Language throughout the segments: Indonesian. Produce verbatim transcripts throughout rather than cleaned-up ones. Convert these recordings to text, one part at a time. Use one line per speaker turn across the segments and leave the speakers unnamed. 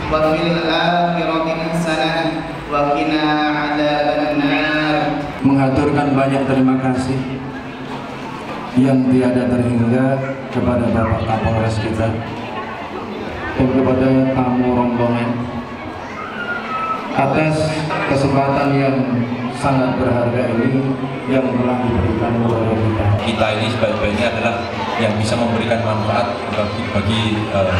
wa fil akhirati hasanah wa qina adzabannar.
Mengaturkan banyak terima kasih yang tiada terhingga kepada Bapak Kapolres kita dan kepada tamu rombongan atas kesempatan yang sangat berharga ini yang telah diberikan kepada kita.
Kita ini sebaik-baiknya adalah yang bisa memberikan manfaat bagi, bagi uh,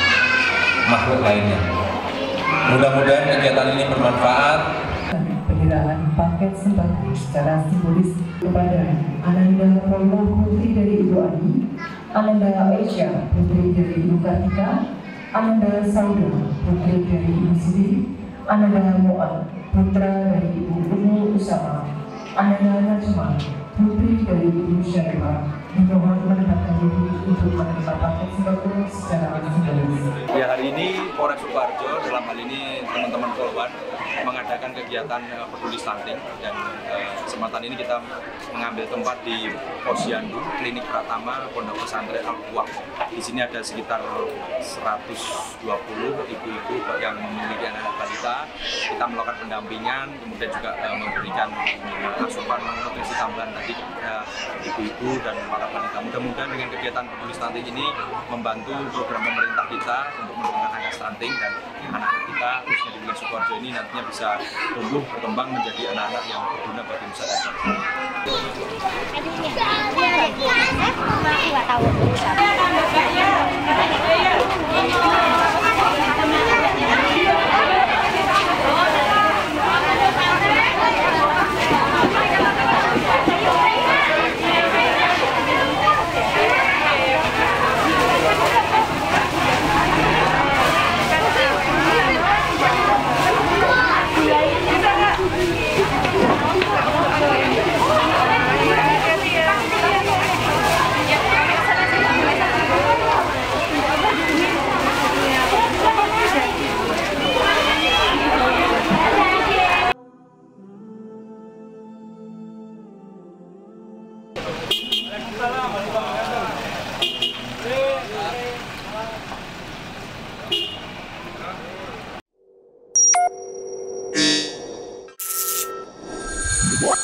makhluk lainnya. Mudah-mudahan kegiatan ini bermanfaat.
Penyerahan paket sembako secara simbolis kepada Ananda Paula putri dari Ibu Ani, Ananda Aisyah putri dari Ibu Kartika, Ananda Sauda putri dari Ibu Siti, Ananda Mu'ad putra dari Ibu Umu Usama, Ananda Najma putri dari Ibu Syarifah. Dimohon menempatkan diri untuk menerima paket sembako secara simbolis.
Ya, hari ini Polres Sukoharjo dalam hal ini teman-teman Polwan mengadakan kegiatan uh, peduli stunting, dan uh, kesempatan ini kita mengambil tempat di Posyandu Klinik Pratama Pondok Pesantren Al-Quwaq. Di sini ada sekitar seratus dua puluh ibu-ibu yang memiliki anak balita. Kita melakukan pendampingan, kemudian juga uh, memberikan uh, asupan nutrisi tambahan tadi kepada ibu-ibu dan para balita. Mudah-mudahan dengan kegiatan peduli stunting ini membantu program pemerintah kita untuk menurunkan angka stunting, dan anak-anak kita khususnya di wilayah Sukoharjo ini nantinya bisa tumbuh berkembang menjadi anak-anak yang berguna bagi nusa dan bangsa.
What?